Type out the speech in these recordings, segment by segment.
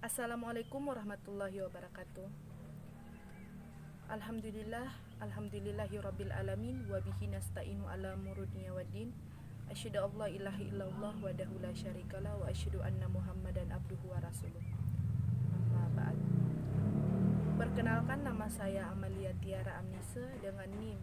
Assalamualaikum warahmatullahi wabarakatuh. Alhamdulillahirabbil alamin wa bihi nasta'inu ala murudnya waddin. Asyhadu an la ilaha illallah wahdahu la syarikalah wa asyhadu anna Muhammadan abduhu wa rasuluh. Amma ba'd. Perkenalkan, nama saya Amalia Tiara Amnisa dengan NIM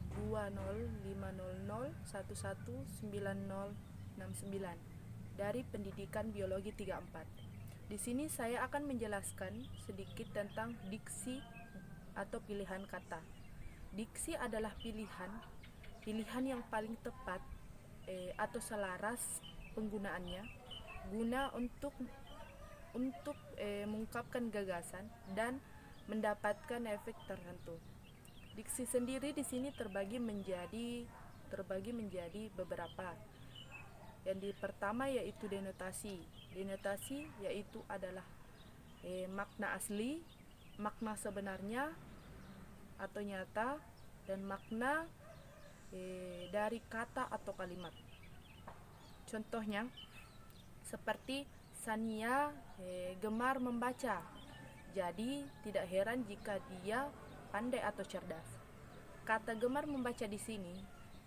20500119069 dari Pendidikan Biologi 34. Di sini saya akan menjelaskan sedikit tentang diksi atau pilihan kata. Diksi adalah pilihan yang paling tepat atau selaras penggunaannya guna untuk mengungkapkan gagasan dan mendapatkan efek tertentu. Diksi sendiri di sini terbagi menjadi beberapa. Yang pertama yaitu denotasi. Denotasi yaitu adalah makna asli, makna sebenarnya atau nyata, dan makna dari kata atau kalimat. Contohnya seperti Sania gemar membaca, jadi tidak heran jika dia pandai atau cerdas. Kata gemar membaca di sini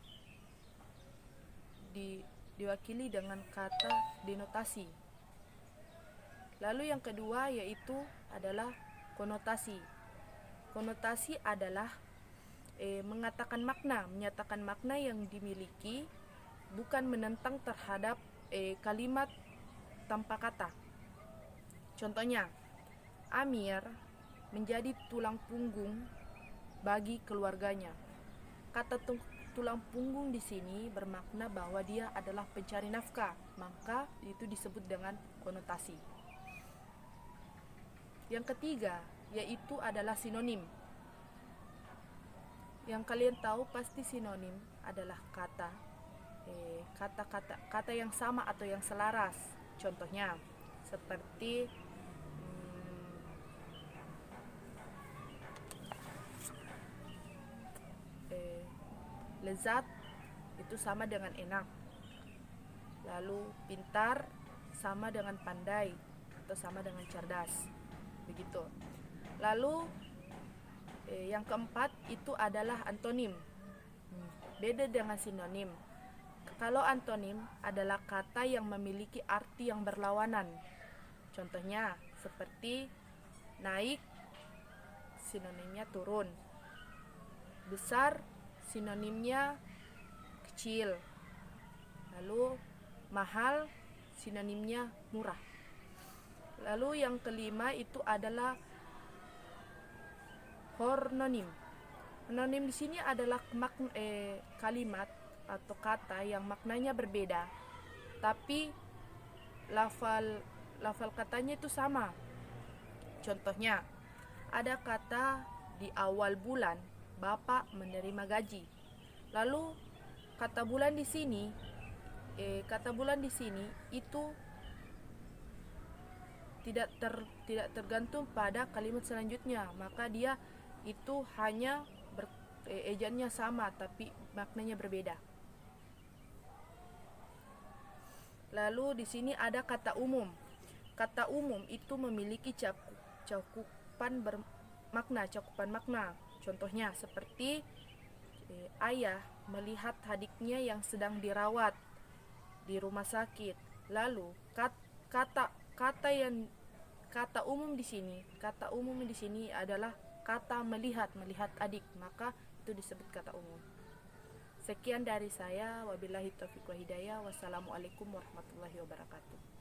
diwakili dengan kata denotasi. Lalu yang kedua yaitu adalah konotasi. Konotasi adalah menyatakan makna yang dimiliki, bukan menentang terhadap kalimat tanpa kata. Contohnya, Amir menjadi tulang punggung bagi keluarganya. Kata tulang punggung di sini bermakna bahwa dia adalah pencari nafkah, maka itu disebut dengan konotasi. Yang ketiga yaitu adalah sinonim. Yang kalian tahu pasti sinonim adalah kata yang sama atau yang selaras. Contohnya seperti lezat itu sama dengan enak. Lalu pintar sama dengan pandai atau sama dengan cerdas. Begitu. Lalu yang keempat itu adalah antonim. Beda dengan sinonim. Kalau antonim adalah kata yang memiliki arti yang berlawanan. Contohnya seperti naik, sinonimnya turun. Besar, sinonimnya kecil. Lalu mahal, sinonimnya murah. Lalu yang kelima itu adalah hornonim. Hornonim di sini adalah kalimat atau kata yang maknanya berbeda, tapi lafal katanya itu sama. Contohnya, ada kata di awal bulan Bapak menerima gaji. Lalu kata bulan di sini itu tidak tergantung pada kalimat selanjutnya, maka dia itu hanya ejaannya sama tapi maknanya berbeda. Lalu di sini ada kata umum. Kata umum itu memiliki cakupan makna. Contohnya seperti ayah melihat adiknya yang sedang dirawat di rumah sakit. Lalu kata umum di sini adalah kata melihat adik, maka itu disebut kata umum. Sekian dari saya, wabillahi taufiq wa hidayah. Wassalamualaikum warahmatullahi wabarakatuh.